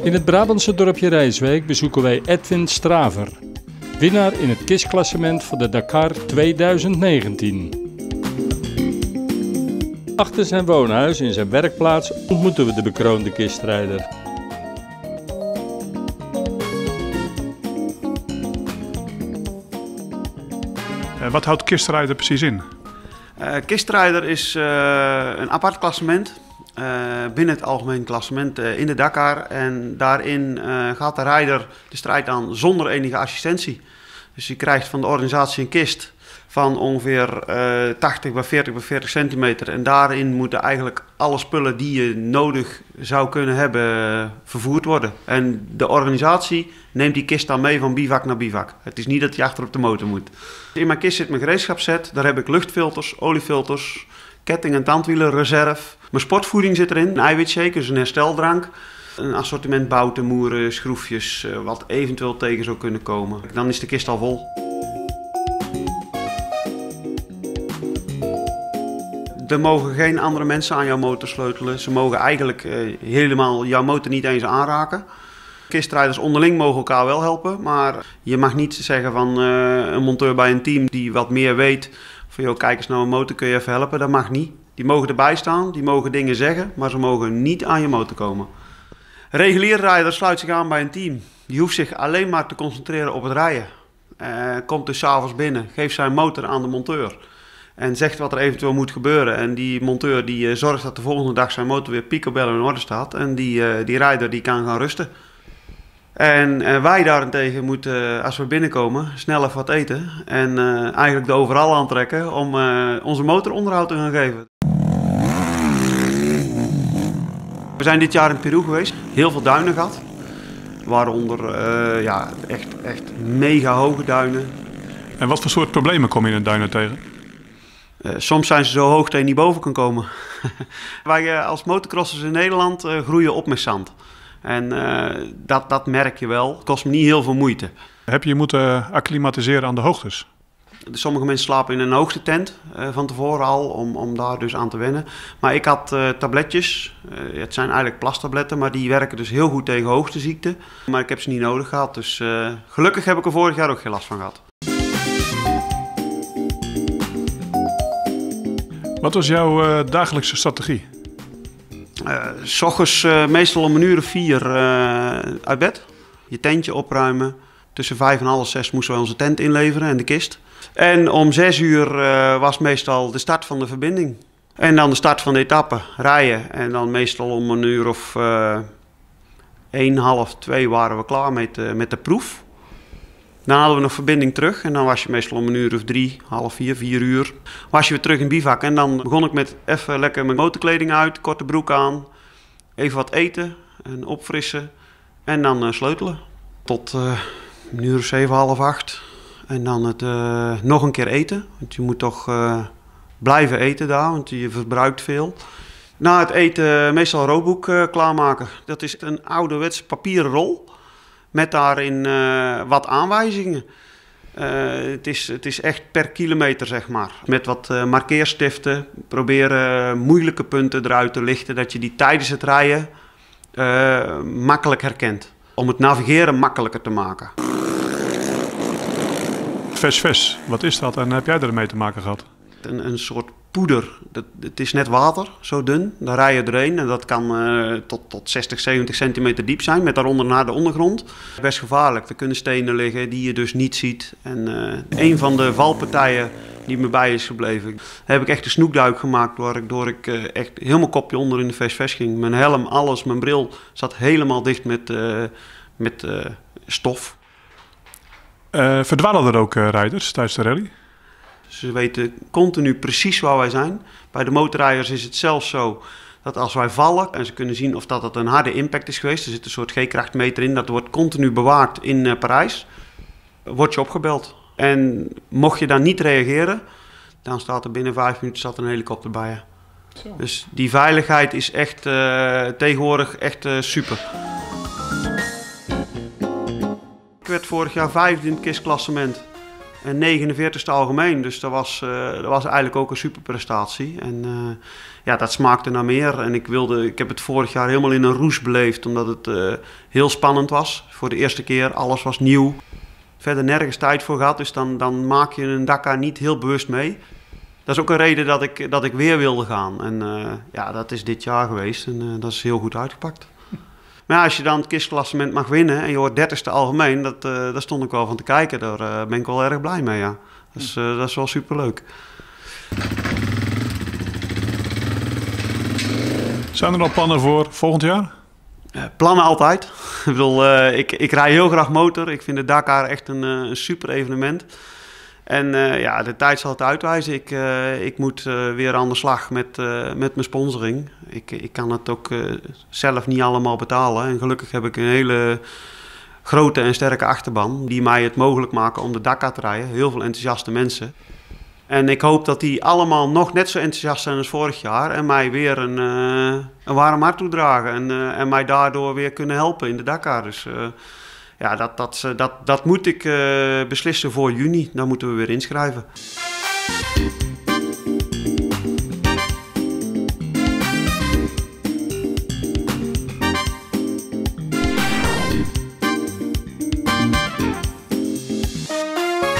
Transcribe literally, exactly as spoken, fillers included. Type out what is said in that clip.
In het Brabantse dorpje Rijswijk bezoeken wij Edwin Straver, winnaar in het kistklassement van de Dakar tweeduizend negentien. Achter zijn woonhuis in zijn werkplaats ontmoeten we de bekroonde kistrijder. Uh, wat houdt kistrijder precies in? Uh, kistrijder is uh, een apart klassement uh, binnen het algemeen klassement uh, in de Dakar. En daarin uh, gaat de rijder de strijd aan zonder enige assistentie. Dus je krijgt van de organisatie een kist van ongeveer uh, tachtig bij veertig bij veertig centimeter. En daarin moeten eigenlijk alle spullen die je nodig zou kunnen hebben uh, vervoerd worden. En de organisatie neemt die kist dan mee van bivak naar bivak. Het is niet dat je achter op de motor moet. In mijn kist zit mijn gereedschapsset. Daar heb ik luchtfilters, oliefilters, ketting en tandwielen, reserve. Mijn sportvoeding zit erin, een eiwitshake, dus een hersteldrank. Een assortiment bouten, moeren, schroefjes, uh, wat eventueel tegen zou kunnen komen. Dan is de kist al vol. Er mogen geen andere mensen aan jouw motor sleutelen. Ze mogen eigenlijk uh, helemaal jouw motor niet eens aanraken. Kistrijders onderling mogen elkaar wel helpen, maar je mag niet zeggen van uh, een monteur bij een team die wat meer weet van joh, kijk eens naar mijn motor, kun je even helpen? Dat mag niet. Die mogen erbij staan, die mogen dingen zeggen, maar ze mogen niet aan je motor komen. Een reguliere rijder sluit zich aan bij een team. Die hoeft zich alleen maar te concentreren op het rijden. Uh, komt dus 's avonds binnen, geeft zijn motor aan de monteur. En zegt wat er eventueel moet gebeuren. En die monteur die uh, zorgt dat de volgende dag zijn motor weer picobello in orde staat. En die, uh, die rijder die kan gaan rusten. En uh, wij daarentegen moeten, uh, als we binnenkomen, snel even wat eten. En uh, eigenlijk de overal aantrekken om uh, onze motor onderhoud te gaan geven. We zijn dit jaar in Peru geweest. Heel veel duinen gehad. Waaronder uh, ja, echt, echt mega hoge duinen. En wat voor soort problemen kom je in de duinen tegen? Uh, soms zijn ze zo hoog dat je niet boven kan komen. Wij uh, als motocrossers in Nederland uh, groeien op met zand. En uh, dat, dat merk je wel. Het kost me niet heel veel moeite. Heb je je moeten acclimatiseren aan de hoogtes? Sommige mensen slapen in een hoogtetent uh, van tevoren al, om, om daar dus aan te wennen. Maar ik had uh, tabletjes. Uh, het zijn eigenlijk plastabletten, maar die werken dus heel goed tegen hoogteziekte. Maar ik heb ze niet nodig gehad, dus uh, gelukkig heb ik er vorig jaar ook geen last van gehad. Wat was jouw uh, dagelijkse strategie? Uh, 's ochtends uh, meestal om een uur of vier uh, uit bed. Je tentje opruimen. Tussen vijf en half zes moesten we onze tent inleveren en de kist. En om zes uur uh, was meestal de start van de verbinding. En dan de start van de etappe, rijden. En dan meestal om een uur of uh, één, half twee waren we klaar met, uh, met de proef. Dan hadden we nog verbinding terug en dan was je meestal om een uur of drie, half vier, vier uur. Was je weer terug in bivak en dan begon ik met even lekker mijn motorkleding uit, korte broek aan. Even wat eten en opfrissen en dan uh, sleutelen. Tot uh, een uur of zeven, half acht. En dan het uh, nog een keer eten, want je moet toch uh, blijven eten daar, want je verbruikt veel. Na het eten meestal een roodboek uh, klaarmaken. Dat is een ouderwetse papieren rol. Met daarin uh, wat aanwijzingen. Uh, het, is, het is echt per kilometer, zeg maar. Met wat uh, markeerstiften. Proberen moeilijke punten eruit te lichten. Dat je die tijdens het rijden uh, makkelijk herkent. Om het navigeren makkelijker te maken. Ves-ves, wat is dat en heb jij ermee te maken gehad? Een, een soort poeder. Dat, het is net water, zo dun. Daar rij je doorheen en dat kan uh, tot, tot zestig, zeventig centimeter diep zijn. Met daaronder naar de ondergrond. Best gevaarlijk. Er kunnen stenen liggen die je dus niet ziet. En uh, een van de valpartijen die me bij is gebleven, heb ik echt een snoekduik gemaakt. Waardoor ik uh, echt helemaal kopje onder in de ves-ves ging. Mijn helm, alles, mijn bril zat helemaal dicht met, uh, met uh, stof. Uh, verdwalen er ook uh, rijders tijdens de rally? Ze weten continu precies waar wij zijn. Bij de motorrijders is het zelfs zo dat als wij vallen en ze kunnen zien of dat het een harde impact is geweest. Er zit een soort G-krachtmeter in, dat wordt continu bewaakt in uh, Parijs. Word je opgebeld. En mocht je dan niet reageren, dan staat er binnen vijf minuten staat er een helikopter bij je. Zo. Dus die veiligheid is echt uh, tegenwoordig echt uh, super. Ik werd vorig jaar vijfde in het kistklassement. en negenenveertigste algemeen. Dus dat was, uh, dat was eigenlijk ook een superprestatie. En uh, ja, dat smaakte naar meer. En ik, wilde, ik heb het vorig jaar helemaal in een roes beleefd, omdat het uh, heel spannend was. Voor de eerste keer, alles was nieuw. Verder nergens tijd voor gehad, dus dan, dan maak je een Dakar niet heel bewust mee. Dat is ook een reden dat ik, dat ik weer wilde gaan. En uh, ja, dat is dit jaar geweest en uh, dat is heel goed uitgepakt. Maar ja, als je dan het kistklassement mag winnen en je wordt dertigste algemeen, dat, uh, daar stond ik wel van te kijken. Daar uh, ben ik wel erg blij mee, ja. Dus uh, dat is wel superleuk. Zijn er al plannen voor volgend jaar? Uh, plannen altijd. ik, bedoel, uh, ik, ik rij heel graag motor. Ik vind de Dakar echt een, uh, een super evenement. En uh, ja, de tijd zal het uitwijzen. Ik, uh, ik moet uh, weer aan de slag met, uh, met mijn sponsoring. Ik, ik kan het ook uh, zelf niet allemaal betalen. En gelukkig heb ik een hele grote en sterke achterban die mij het mogelijk maken om de Dakar te rijden. Heel veel enthousiaste mensen. En ik hoop dat die allemaal nog net zo enthousiast zijn als vorig jaar. En mij weer een, uh, een warm hart toedragen. En, uh, en mij daardoor weer kunnen helpen in de Dakar. Dus uh, ja, dat, dat, dat, dat moet ik uh, beslissen voor juni. Dan moeten we weer inschrijven.